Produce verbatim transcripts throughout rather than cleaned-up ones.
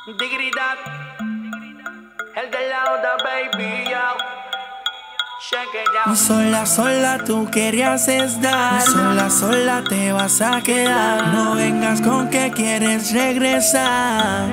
Dignidad, el de la otra baby, yo. Check it out. Sola, sola tú querías estar, sola, sola te vas a quedar. No vengas con que quieres regresar.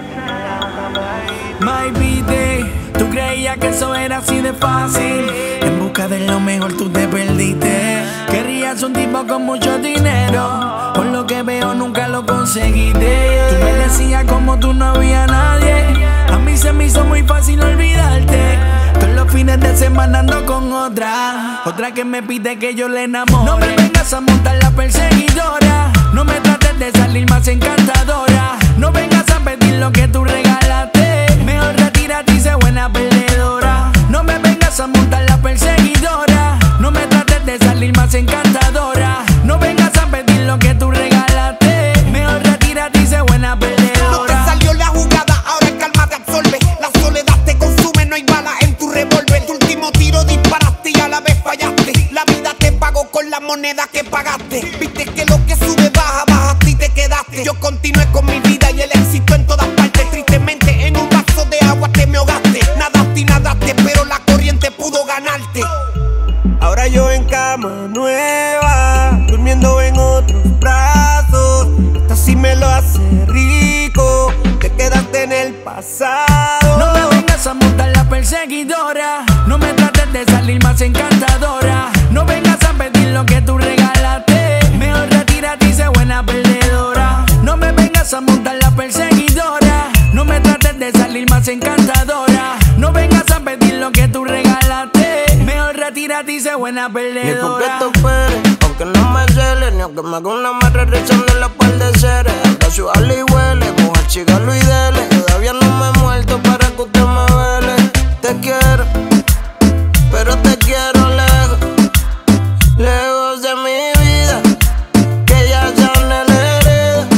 My vida, tú creías que eso era así de fácil. En busca de lo mejor tú te perdiste. Querías un tipo con mucho dinero, por lo que veo nunca lo conseguiste. Tú me decías como tú no había nadie. A mí se me hizo muy fácil olvidarte. Todos los fines de semana ando con otra, otra que me pide que yo le enamore. No me vengas a montar la perseguidora, no me trates de salir más encantadora. No vengas a pedir lo que tú regalaste, mejor retírate y sé buena perdedora. No me vengas a montar la perseguidora, no me trates de salir más encantadora. No vengas a pedir lo que tú regalaste, mejor retírate y sé buena perdedora. No te salió la jugada, ahora el calma te absorbe. La soledad te consume, no hay balas en tu revólver. Tu último tiro disparaste y a la vez fallaste. La vida te pagó con la moneda que pagaste. Viste que lo que sube baja, bajaste y te quedaste. Yo continué con mi vida y el éxito en todas partes. Tristemente en un vaso de agua te me ahogaste. Nadaste y nadaste, pero la corriente pudo ganarte. Ahora yo en cama nueva, durmiendo en otros brazos. Esta sí me lo hace rico, te quedaste en el pasado. No me vengas a montar la perseguidora, no me trates de salir más encantadora. No vengas a pedir lo que tú regalaste, mejor retírate y sé buena perdedora. No me vengas a montar la perseguidora, no me trates de salir más encantadora. No vengas a pedir lo que tú regalaste, mejor retírate y sé buena perdedora. Ni porque te esperes, aunque no me cele, ni aunque me haga una marra rezando en la par de seres. Hasta su ala y huele, mujer chigalo y dele. Todavía no me he muerto para que usted me vele. Te quiero, pero te quiero lejos, lejos de mi vida, que ya son el herida.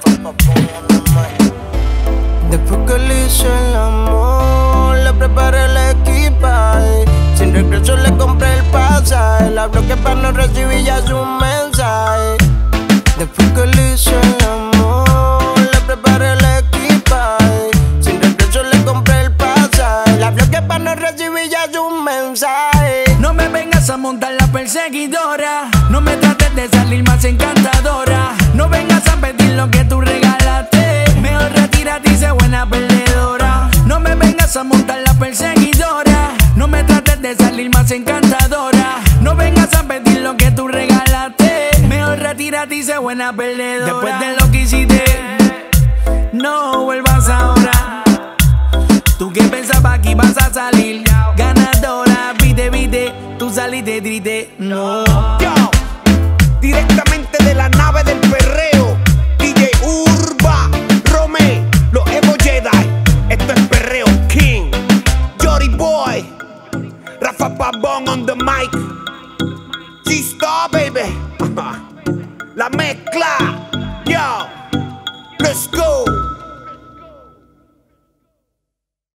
Después que le hice el amor, le preparé el equipaje. Sin regreso le compré el pasaje. La bloqueé para no recibir ya su mensaje. Después que le hice el amor, le preparé el equipaje. Sin regreso le compré el pasaje. La bloqueé para no recibir ya su mensaje. No me vengas a montar la perseguidora, no me trates de salir más encantadora. No vengas a pedir lo que tú regalaste, mejor retírate y sé buena perdedora. No me vengas a montar la perseguidora, no me trates de salir más encantadora. No vengas a pedir lo que tú regalaste, mejor retírate y sé buena perdedora. Después de lo que hiciste, no vuelvas ahora. Tú que pensabas que ibas a salir ganadora, viste, viste, tú saliste triste, no. Yo, directamente de la nave del perreo, D J Urba, Rome, los Evo Jedi. Esto es Perreo King, Jory Boy, Rafa Pabón on the mic, G-Star baby. La mezcla.